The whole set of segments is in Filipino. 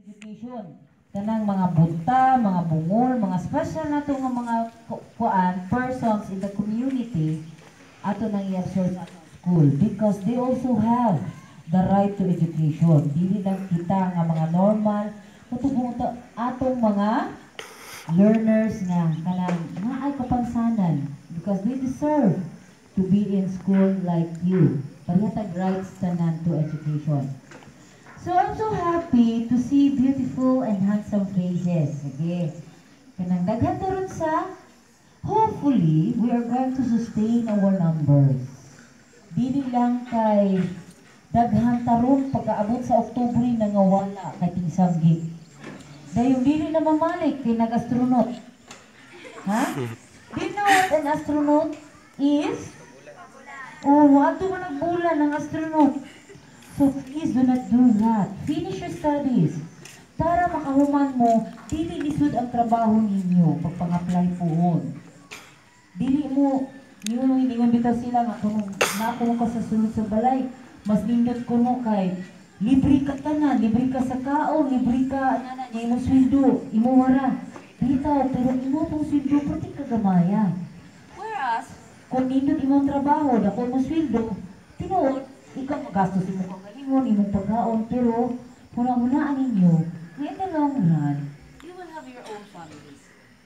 education. Kanang mga bunta, mga bungol, mga special na nga mga persons in the community ato nang i-absorb sa school because they also have the right to education. Dili lang kita nga mga normal katubong atong mga learners nga kanang naay kapansanan because they deserve to be in school like you. Parehas rights tanan to education. So I'm so happy to see beautiful and handsome faces. Okay. Kanang daghan ron sa hopefully we are going to sustain our numbers. Dili lang kay daghan taron pagkaabot sa Oktubre nangawala kay tingsanggi. Dayon dili na mamalik kay nag-astronaut. Ha? Do you know what an astronaut is? Oh, ato man nagbulan ng astronaut. So please do not do that. Finish your studies. Para makahuman mo, dili lisod ang trabaho ninyo pag-apply po. Dili mo, ningon bitaw sila nga kung nakuha ka sa sulod sa balay, mas nindot ko mo kay libre ka tanan, libre ka sa kaon, libre ka, niya imo sweldo, imo wara. Bitaw, pero imo tong sweldo, pati kagamaya. Whereas, kung nindot imong trabaho, dako mo sweldo, tinuod, ikaw magastos mo kang galingon, imong pagkaon, pero hunang-hunaan ninyo, in the long run, you will have your own families.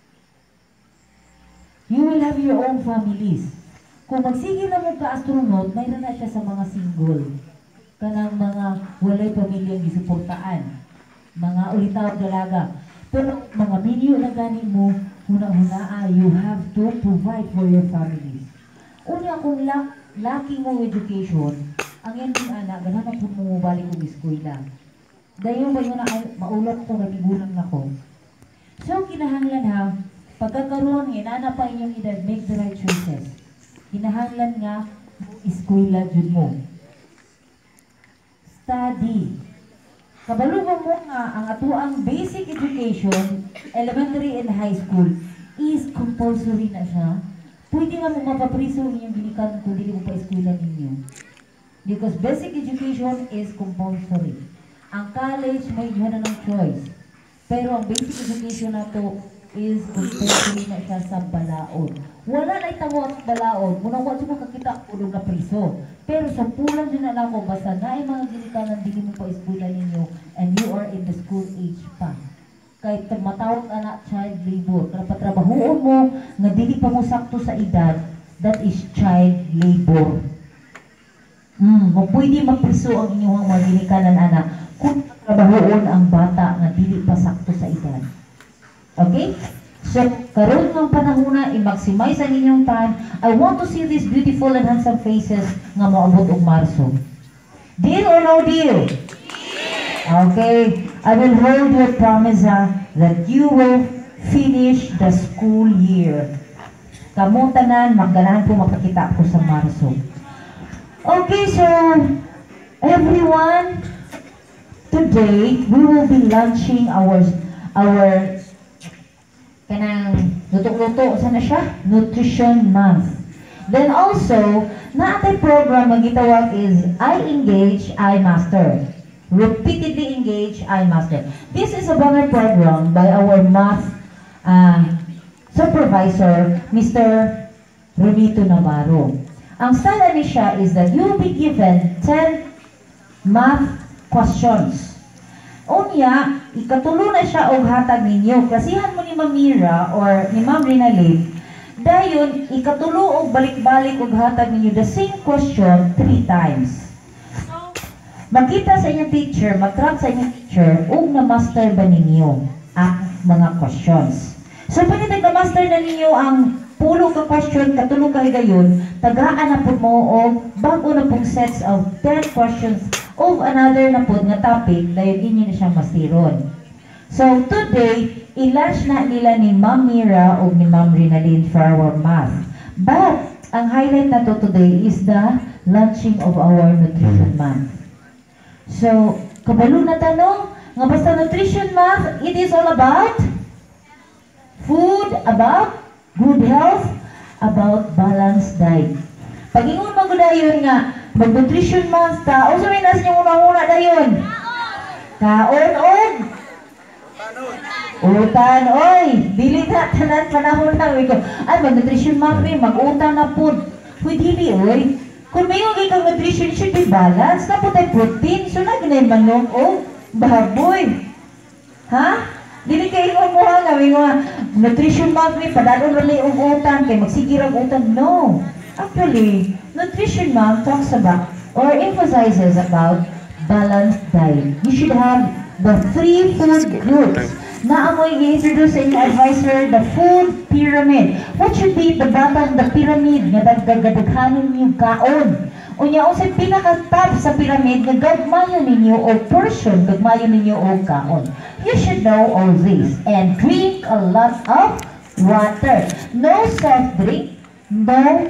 You will have your own families. Kung magsige na mo ka-astronaut, mayroon na siya sa mga single. Kanang mga walay pamilyang gisuportaan. Mga ulitaw dalaga. Pero mga minyo na gani mo, hunang-hunaan, you have to provide for your families. Una kung laki mo education, ang yan din anak, ganahan po mo balik kong eskwela. Dahil ba yun na maulot ko, nabigulang na ko. So, kinahanglan ha, pagkakaroon, inana pa inyong edad, make the right choices. Kinahanglan nga, eskwela dyan mo. Study. Kabalugan mo nga, ang atuang basic education, elementary and high school, is compulsory na siya. Pwede nga mo mapapriso inyong ginikan kung hindi mo pa eskwela ninyo. Because basic education is compulsory. Ang college may iha na ng choice. Pero ang basic education na to is compulsory na siya sa balaod. Wala na itamo ang balaod. Muna wala siya makakita ang ulong na priso. Pero sa pulang din na ako, basta na ay mga ginikanan, hindi mo pa eskwela ninyo and you are in the school age pa. Kahit matawag anak child labor. Kaya patrabahoon mo, nga dili pa mo sakto sa edad, that is child labor. Pwede mapriso ang inyong mga ginikanan anak kung trabahoon ang bata nga dili pa sakto sa edad. Okay? So, karon ng panahon i-maximize ang inyong time. I want to see these beautiful and handsome faces nga moabot og Marso. Deal or no deal? Okay. I will hold your promise that you will finish the school year. Kamong tanan, magganahan po makakita ko sa Marso. Okay, so everyone, today we will be launching our kanang luto-luto sana siya nutrition month. Then also, naatay program ang gitawag is I Engage, I Master. Repeatedly engage, I Master. This is a banner program by our math supervisor, Mr. Renito Navarro. Ang style ni siya is that you will be given 10 math questions. Unya, ikatulo na siya og hatag ninyo. Klasihan mo ni Mamira or ni Ma'am Rinalyn, dayon ikatulo og balik-balik og hatag ninyo the same question 3 times. So, makita sa inyong teacher, mag-track sa inyong teacher, ug na-master ba ninyo ang mga questions. So, pwede nag-master na ninyo ang pulo ka question, katulong ka higayon, tagaan na po mo o bago na pong sets of 10 questions of another na po nga topic, dahil inyo na siyang masiron. So, today, i-launch na nila ni Ma'am Mira o ni Ma'am Rinalyn for our math. But, ang highlight na to today is the launching of our nutrition month. So, kabalo na tanong, nga basta nutrition month, it is all about food, about good health, about balanced diet. Pag-ingon magudayon nga, mag-nutrition month ka, o sabihin nas niyong una-una dayon? Kaon o Utan, oy, dili na tanan panahon na ko. Ay, mag-nutrition ma'am, mag-utan na po. Uy, dili, oy. Kung may yung ikang nutrition should be balance, na po tayo protein, so na ginay manok, oh, baboy. Ha? Dili kayo umuha nga, may mga nutrition ma'am, padadon rin yung utan, kay magsigir ang utan. No. Actually, nutrition ma'am talks about, or emphasizes about balanced diet. You should have the 3 food groups. Na amoy i-introduce sa inyong advisor, the food pyramid. What should be the bottom of the pyramid nga dagdagadaghanon yung kaon? Unya unsay pinaka-top sa pyramid nga gagmayon ninyo o portion gagmayon ninyo o kaon. You should know all this and drink a lot of water. No soft drink, no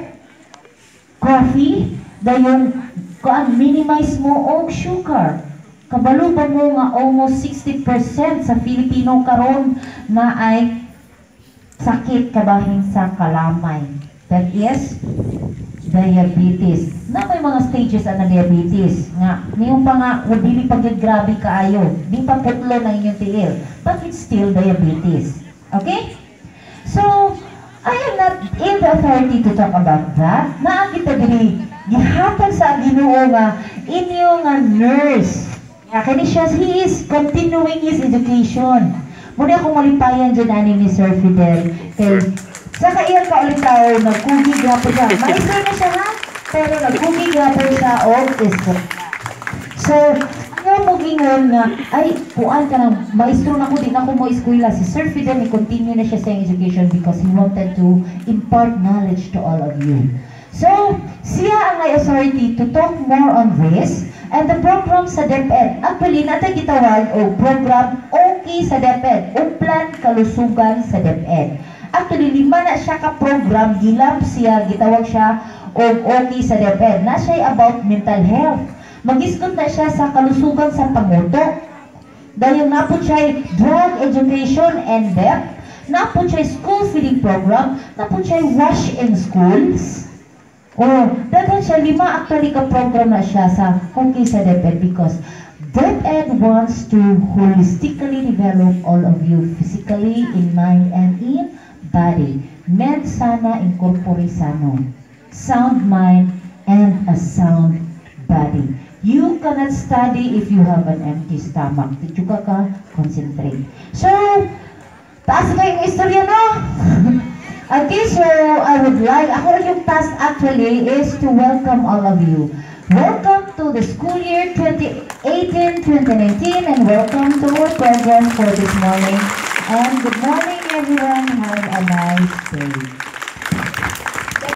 coffee, dayong minimize mo og sugar. Kabalo ba mo nga almost 60% sa Filipino karon na ay sakit kabahin sa kalamay. That is diabetes. Na may mga stages na diabetes nga niyo pa nga dili pa gyud grabe kaayo. Di pa putlo na inyong tiil. But it's still diabetes. Okay? So, I am not in the authority to talk about that. Naa kita diri gihatag sa Ginoo nga inyo nga nurse. Kani siya, he is continuing his education. Muna akong malipayan dyan ani ni Sir Fidel. Kay, sa kaiyang kaulitaw, nagkugi gapon siya. Maestro na siya ha, pero nagkugi gapon siya o isko. So, nga mo gingon nga, ay, kuan ka na, maestro na ko, din ako mo eskwela. Si Sir Fidel, continue na siya sa education because he wanted to impart knowledge to all of you. So, siya ang may authority to talk more on this. And the program sa DepEd, actually, natin gitawag o program OK sa DepEd, o plan kalusugan sa DepEd. Actually, 5 na siya ka-program, gilap siya, gitawag siya o OK sa DepEd. Na siya about mental health. Mag-iskot na siya sa kalusugan sa pangutok. Dahil napod siya drug education and DepEd, napod siya school feeding program, napod siya wash in schools. Oh, dahil siya 5 actually ka-program na siya sa OK sa DepEd because DepEd wants to holistically develop all of you physically, in mind, and in body. Med sana in corpore sano. Sound mind and a sound body. You cannot study if you have an empty stomach. Dito ka concentrate. So, taas kayong istorya, no? Okay, so I would like, ako yung task actually is to welcome all of you. Welcome to the school year 2018-2019 and welcome to our program for this morning. And good morning everyone, have a nice day.